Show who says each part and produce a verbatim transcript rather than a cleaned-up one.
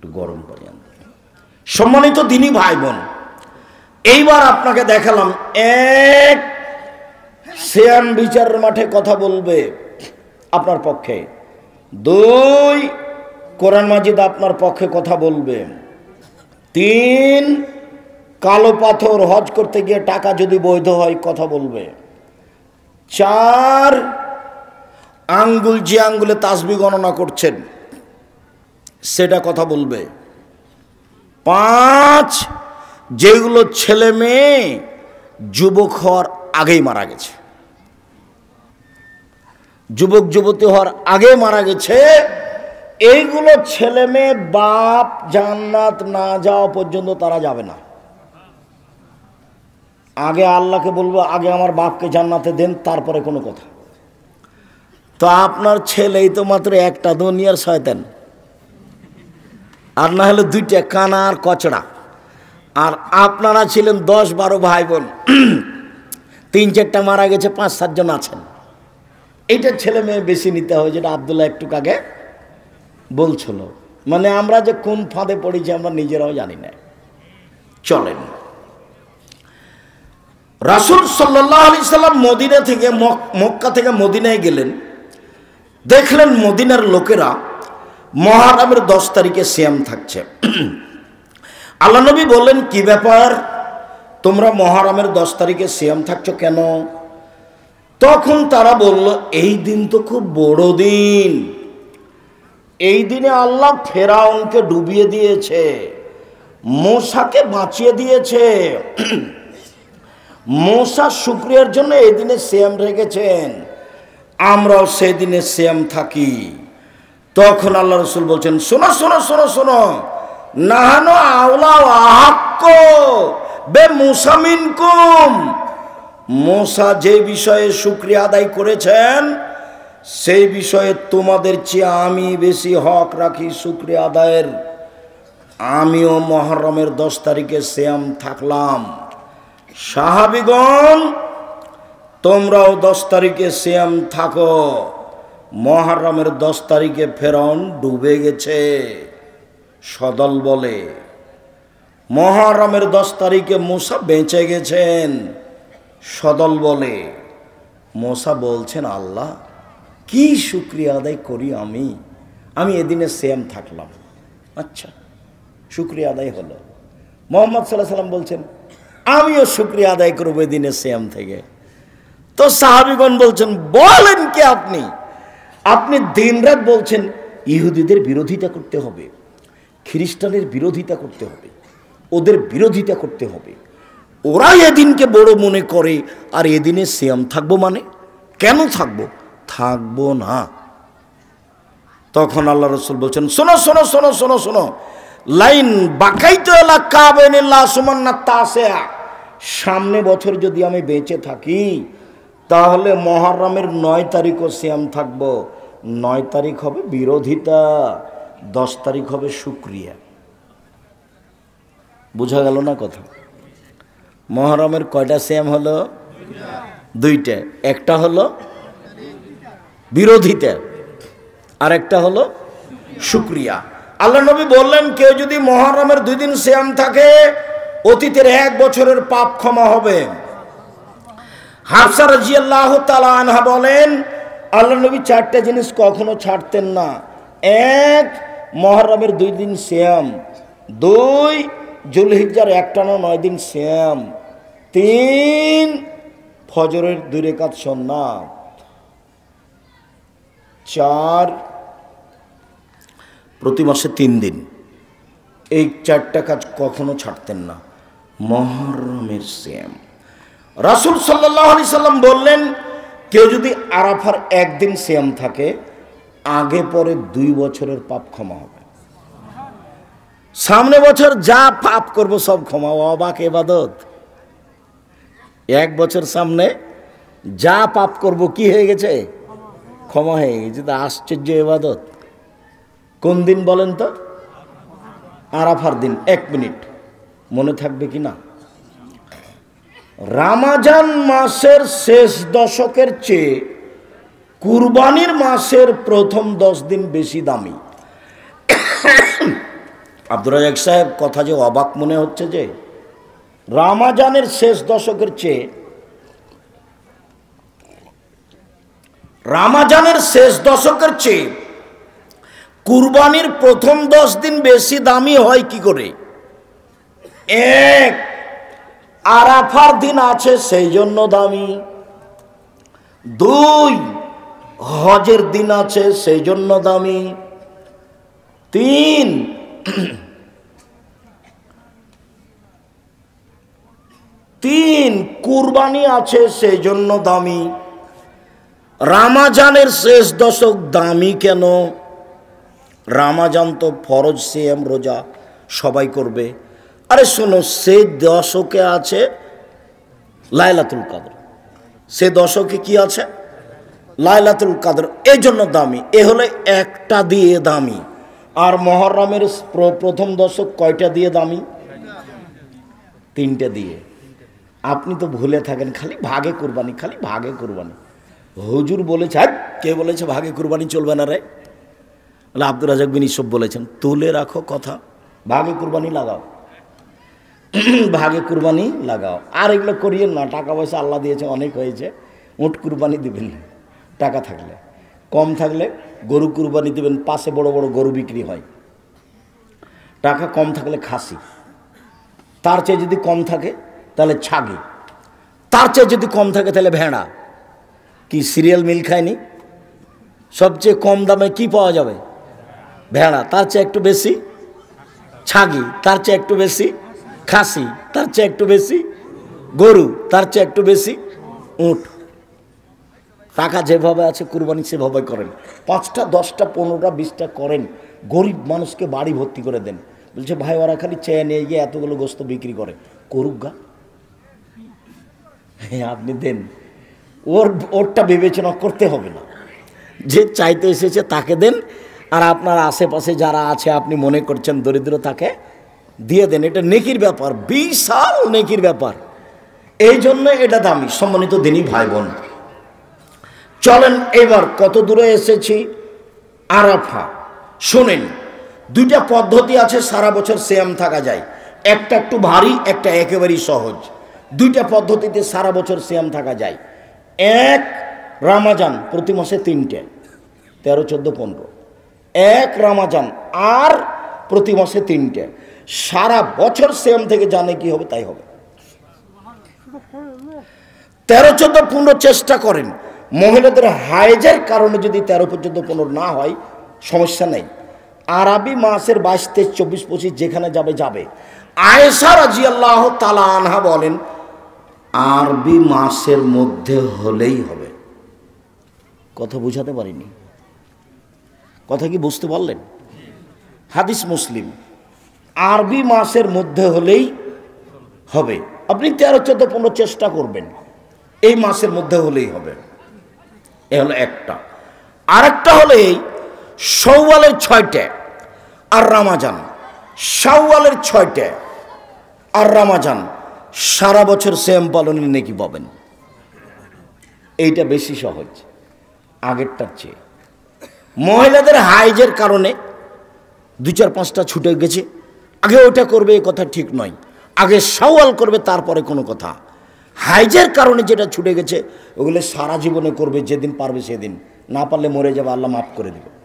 Speaker 1: একটু গরম পানি আনতে। সম্মানিত দিনী ভাই বোন, এইবার আপনাকে দেখালাম এক সিয়াম বিচারের মাঠে কথা বলবে আপনার পক্ষে, দুই কোরআন মাজিদ আপনার পক্ষে কথা বলবে, তিন কালো পাথর হজ করতে গিয়ে টাকা যদি বৈধ হয় কথা বলবে, চার আঙ্গুল যে আঙ্গুলে তাসবিহ গণনা করছেন সেটা কথা বলবে, পাঁচ যেগুলো ছেলে মেয়ে যুবক হওয়ার আগেই মারা গেছে, যুবক যুবতী হওয়ার আগে মারা গেছে, এইগুলো ছেলে মেয়ে বাপ জান্নাত না যাওয়া পর্যন্ত তারা যাবে না। আগে আল্লাহকে বলবো আগে আমার বাপকে জান্নাতে দেন, তারপরে কোনো কথা। তো আপনার ছেলেই তো মাত্র একটা, দুনিয়ার শয়তান, আর না হলে দুইটা কানা আর কচড়া। আর আপনারা ছিলেন দশ বারো ভাই বোন, তিন চারটা মারা গেছে, পাঁচ সাতজন আছেন। এইটা ছেলে মেয়ে বেশি নিতে হয়, যেটা আব্দুল্লাহ একটু আগে বলছিল। মানে আমরা যে কোন ফাঁদে পড়েছি আমরা নিজেরাও জানি না। চলেন, রাসূল সাল্লাল্লাহু আলাইহি সাল্লাম মদিনা থেকে মক্কা থেকে মদিনায় গেলেন, দেখলেন মদিনার লোকেরা মুহররমের দশ তারিখে সিয়াম থাকছে। আল্লাহ নবী বললেন, কি ব্যাপার, তোমরা মুহররমের দশ তারিখে সিয়াম থাকছো কেন? তখন তারা বলল, এই দিন তো খুব বড় দিন, এই দিনে আল্লাহ ফেরাউনকে ডুবিয়ে দিয়েছে, মূসাকে বাঁচিয়ে দিয়েছে, মূসা শুকরিয়ার জন্য এই দিনে সিয়াম রেখেছেন, আমরাও সেই দিনে সিয়াম থাকি। তখন আল্লাহ রাসূল বলছেন, শোনো শোনো শোনো শোনো, নাহানু আওলা আহাক্ক বে মূসা মিনকুম, মূসা যে বিষয়ে শুকরিয়া আদায় করেছেন সেই বিষয়ে তোমাদের চেয়ে আমি বেশি হক রাখি শুকরিয়া আদায়ের। আমিও মুহররমের দশ তারিখে সিয়াম থাকলাম, সাহাবীগণ তোমরাও দশ তারিখে সিয়াম থাকো। মুহররমের দশ তারিখে ফেরাউন ডুবে গেছে সদল বলে, মুহররমের দশ তারিখে মূসা বেঁচে গেছেন সদল বলে। মূসা বলছেন, আল্লাহ কি শুকরিয়া আদায় করি আমি, আমি এদিনে সিয়াম থাকলাম। আচ্ছা, শুকরিয়া আদায় হলো। মুহাম্মদ সাল্লাল্লাহু আলাইহি সাল্লাম বলছেন, আমিও শুকরিয়া আদায় করবো এদিনে সিয়াম থেকে। তো সাহাবীগণ বলছেন, বলেন কি আপনি, আপনি দিনরাত বলছেন ইহুদিদের বিরোধিতা করতে হবে, খ্রিস্টানের বিরোধিতা করতে হবে, ওদের বিরোধিতা করতে হবে, ওরা এদিনকে বড় মনে করে, আর এদিনে সিয়াম থাকবো মানে কেন থাকবো? থাকবো না। তখন আল্লাহ রাসূল বলছেন, শোনো শোনো শোনো শোনো শোনো, লাইন বাকাইতু আলা কাবাইনিল্লাহ সুমান্না তাসিয়া, সামনে বছর যদি আমি বেঁচে থাকি তাহলে মুহররমের নয় তারিখও সিয়াম থাকবো। নয় তারিখ হবে বিরোধিতা, দশ তারিখ হবে শুকরিয়া। বোঝা গেল না কথা? মুহররমের কয়টা সিয়াম হলো? দুইটা, একটা হলো বিরোধিতা আর একটা হলো শুকরিয়া। আল্লাহ নবী বললেন, কেউ যদি মুহররমের দুই দিন সিয়াম থাকে অতীতের এক বছরের পাপ ক্ষমা হবে। হাফসা রাদিয়াল্লাহু তাআলা আনহা বলেন, আল্লাহ নবী চারটা জিনিস কখনো ছাড়তেন না। এক, মুহররমের দুই দিন সিয়াম, দুই যুলহিজ্জার একটানা নয় দিন সিয়াম, তিন ফজরের দুই রাকাত সুন্নাত, চার প্রতি মাসে তিন দিন। এই চারটা কাজ কখনো ছাড়তেন না। মুহররমের সিয়াম, রাসূল সাল্লাল্লাহু আলাইহি সাল্লাম বললেন, কেউ যদি আরাফার একদিন সিয়াম থাকে আগে পরে দুই বছরের পাপ ক্ষমা হবে। সামনে বছর যা পাপ করব সব ক্ষমা। অবাক ইবাদত, এক বছর সামনে যা পাপ করব কি হয়ে গেছে? ক্ষমা হয়ে গেছে। তো আশ্চর্য ইবাদত। কোন দিন বলেন তো? আরাফার দিন। এক মিনিট মনে থাকবে কি না? রমজান মাসের শেষ দশকের চেয়ে কুরবানির মাসের প্রথম দশ দিন বেশি দামি। আব্দুর রাজ্জাক সাহেব, কথা যে অবাক মনে হচ্ছে যে রমাজানের শেষ দশকের চেয়ে রমাজানের শেষ দশকের চেয়ে কুরবানির প্রথম দশ দিন বেশি দামি হয় কি করে? এক, আরাফার দিন আছে সেই জন্য দামি। দুই, হজের দিন আছে সেই জন্য দামি। তিন, তিন কুরবানি আছে সেই জন্য দামি। রমাজানের শেষ দশক দামি কেন? রমাজান তো ফরজ সিয়াম রোজা সবাই করবে। আরে শোনো, সে দশকে আছে লাইলাতুল কদর, সে দশকে কি আছে? লাইলাতুল কদর, এই জন্য দামি। এ হলে একটা দিয়ে দামি। আর মুহররমের প্রথম দশক কয়টা দিয়ে দামি? তিনটে দিয়ে। আপনি তো ভুলে থাকেন খালি ভাগে কুরবানি, খালি ভাগে কুরবানি। হুজুর বলেছে, আর কে বলেছে ভাগে কুরবানি চলবে না রে? বলে আব্দুর রাজ্জাক বিন ইউসুফ বলেছেন। তুলে রাখো কথা, ভাগে কুরবানি লাগাও, ভাগে কুরবানি লাগাও। আর এগুলো করিয়েন না, টাকা পয়সা আল্লাহ দিয়েছে, অনেক হয়েছে। উট কুরবানি দিবেন টাকা থাকলে, কম থাকলে গরু কুরবানি দিবেন। পাশে বড় বড় গরু বিক্রি হয়, টাকা কম থাকলে খাসি, তার চেয়ে যদি কম থাকে তাহলে ছাগি, তার চেয়ে যদি কম থাকে তাহলে ভেড়া। কি সিরিয়াল মিল খায়নি? সবচেয়ে কম দামে কি পাওয়া যাবে? ভেড়া। তার চেয়ে একটু বেশি ছাগি, তার চেয়ে একটু বেশি খাসি, তার চেয়ে একটু বেশি গরু, তার চেয়ে একটু বেশি উট। টাকা যেভাবে আছে কুরবানি সেভাবে করেন। পাঁচটা দশটা পনেরোটা বিশটা করেন, গরিব মানুষকে বাড়ি ভর্তি করে দেন। বলছে ভাই ওরা খালি চেয়ে নিয়ে গিয়ে এতগুলো গোস্ত বিক্রি করে, করুক গা, হ্যাঁ আপনি দেন। ওর ওরটা বিবেচনা করতে হবে না, যে চাইতে এসেছে তাকে দেন। আর আপনার আশেপাশে যারা আছে আপনি মনে করছেন দরিদ্র, তাকে দিয়ে দেন। এটা নেকির ব্যাপার, বিশাল নেকির ব্যাপার। এই জন্য এটা দামি। সম্মানিত দিনী ভাই বোন, চলেন এবার কত দূরে এসেছি। আরাফা শোনেন, দুইটা পদ্ধতি আছে সারা বছর সিয়াম থাকা যায়। একটা একটু ভারী, একটা একেবারেই সহজ। দুইটা পদ্ধতিতে সারা বছর সিয়াম থাকা যায়। এক, রমাজান প্রতি মাসে তিনটে, তেরো চোদ্দো পনেরো। এক রমাজান আর প্রতি মাসে তিনটে। সারা বছর সিয়াম থেকে জানে কি হবে তাই হবে। তেরো চোদ্দ পনেরো চেষ্টা করেন। মহিলাদের হাইজের কারণে যদি তেরো পর্যন্ত পনেরো না হয় সমস্যা নেই। আরবি মাসের বাইশ তেইশ চব্বিশ পঁচিশ যেখানে যাবে যাবে। আয়েশা রাদিয়াল্লাহু তাআলা আনহা বলেন আরবি মাসের মধ্যে হলেই হবে। কথা বুঝাতে পারিনি? কথা কি বুঝতে পারলেন? হাদিস মুসলিম, আরবি মাসের মধ্যে হলেই হবে। আপনি তেরো চোদ্দ পনেরো চেষ্টা করবেন, এই মাসের মধ্যে হলেই হবে। এ হলো একটা। আরেকটা হলো এই শাওয়ালের ছয়টা আর রমাজান। শাওয়ালের ছয়টা আর রমাজান সারা বছর সিয়াম পালনের নেকি পাবেন। এইটা বেশি সহজ আগেরটার চেয়ে। মহিলাদের হাইজের কারণে দুই চার পাঁচটা ছুটে গেছে, আগে ওইটা করবে এই কথা ঠিক নয়। আগে শাওয়াল করবে তারপরে কোনো কথা। হাইজের কারণে যেটা ছুটে গেছে ওগুলো সারা জীবনে করবে, যেদিন পারবে সেদিন, না পারলে মরে যাবে, আল্লাহ মাফ করে দেবে।